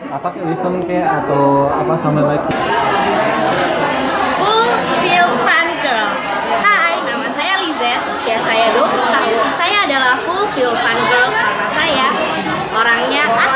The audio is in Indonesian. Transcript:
apa kayak listen kayak atau apa sambil like? Full Feel Fun Girl. Hai, nama saya Lizette, usia saya 20 tahun. Saya adalah Full Feel Fun Girl karena saya orangnya